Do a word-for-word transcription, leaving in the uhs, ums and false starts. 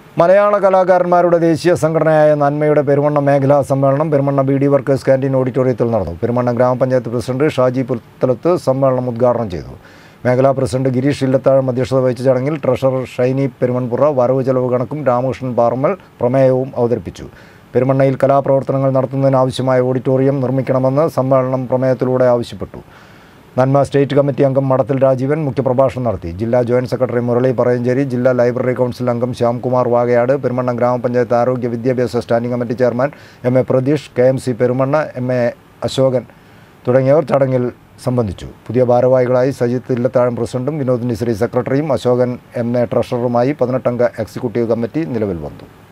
മലയാള കലാകാരന്മാരുടെ ദേശീയ സംഘടനയായ നന്മയുടെ പെരുമണ്ണ മേഖലാ സമ്മേളനം Perumanna B D workers canteen ഓഡിറ്റോറിയത്തിൽ നടന്നു. പെരുമണ്ണ ഗ്രാമപഞ്ചായത്ത് പ്രസിഡന്റ് ഷാജി പുത്തലത്ത് സമ്മേളനം ഉദ്ഘാടനം ചെയ്തു. മേഖലാ പ്രസിഡന്റ് ഗിരീഷ് ഇല്ലത്താഴം അധ്യക്ഷത വഹിച്ച ചടങ്ങിൽ ട്രഷറർ ഷൈനി പെരുമൺപുറ വരവ് ചെലവ് കണക്കും രാമകൃഷ്ണൻ പാറമ്മൽ പ്രമേയവും അവതരിപ്പിച്ചു. പെരുമണ്ണയിൽ കലാപ്രവർത്തനങ്ങൾ നടത്തുന്നതിനാവശ്യമായ ഓഡിറ്റോറിയം നിർമ്മിക്കണമെന്ന് സമ്മേളനം പ്രമേയത്തിലൂടെ ആവശ്യപ്പെട്ടു. നന്മ സ്റ്റേറ്റ് കമ്മിറ്റി അംഗം മടത്തിൽ രാജീവൻ മുഖ്യപ്രഭാഷണം നടത്തി. ജില്ലാ ജോയിന്റ് സെക്രട്ടറി മുരളി പറയഞ്ചേരി, ജില്ലാ ലൈബ്രറി കൗൺസിൽ അംഗം ശ്യാംകുമാർ വാകയാട്, പെരുമണ്ണ ഗ്രാമപഞ്ചായത്ത് ആരോഗ്യ വിദ്യാഭ്യാസ standing committee chairman M A Pratheesh, K M C Perumanna M A Ashokan തുടങ്ങിയവർ ചടങ്ങിൽ സംബന്ധിച്ചു. പുതിയ ഭാരവാഹികളായി സജിത്ത് ഇല്ലത്താഴം പ്രസിഡന്റും വിനോദ് നിശ്രീ സെക്രട്ടറിയും അശോകൻ എം എ ട്രഷററുമായി പതിനെട്ടംഗ എക്സിക്യൂട്ടീവ് കമ്മിറ്റി നിലവിൽ വന്നു.